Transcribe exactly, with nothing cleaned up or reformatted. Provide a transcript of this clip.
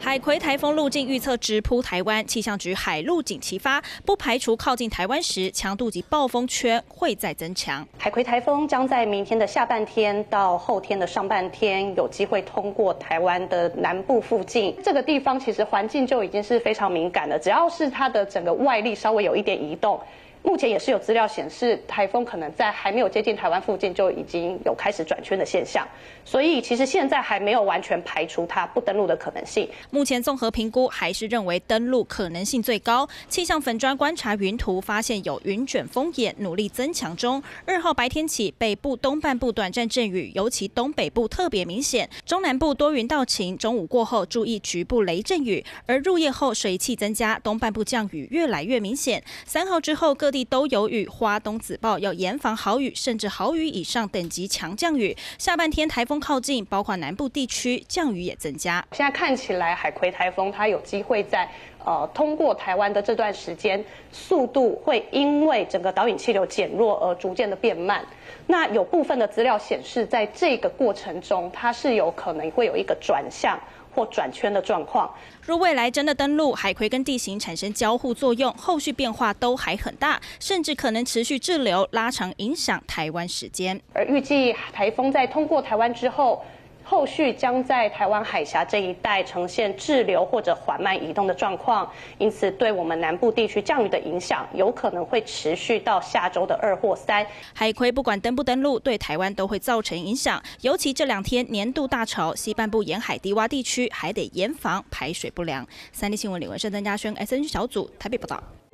海葵台风路径预测直扑台湾，气象局海陆警齐发，不排除靠近台湾时强度及暴风圈会再增强。 海葵台风将在明天的下半天到后天的上半天有机会通过台湾的南部附近。这个地方其实环境就已经是非常敏感了，只要是它的整个外力稍微有一点移动。 目前也是有资料显示，台风可能在还没有接近台湾附近就已经有开始转圈的现象，所以其实现在还没有完全排除它不登陆的可能性。 目前综合评估还是认为登陆可能性最高。气象粉专观察云图，发现有云卷风眼努力增强中。二号白天起，北部东半部短暂阵雨，尤其东北部特别明显，中南部多云到晴。中午过后注意局部雷阵雨，而入夜后水汽增加，东半部降雨越来越明显。三号之后各地 都有雨，花东紫报要严防豪雨，甚至豪雨以上等级强降雨。下半天台风靠近，包括南部地区降雨也增加。 现在看起来，海葵台风它有机会在呃通过台湾的这段时间，速度会因为整个导引气流减弱而逐渐的变慢。那有部分的资料显示，在这个过程中，它是有可能会有一个转向 或转圈的状况。 若未来真的登陆，海葵跟地形产生交互作用，后续变化都还很大，甚至可能持续滞留，拉长影响台湾时间。 而预计台风在通过台湾之后， 后续将在台湾海峡这一带呈现滞留或者缓慢移动的状况，因此对我们南部地区降雨的影响有可能会持续到下周的二或三。 海葵不管登不登陆，对台湾都会造成影响，尤其这两天年度大潮，西半部沿海低洼地区还得严防排水不良。三立新闻李文胜、邓家轩 S N G 小组台北报道。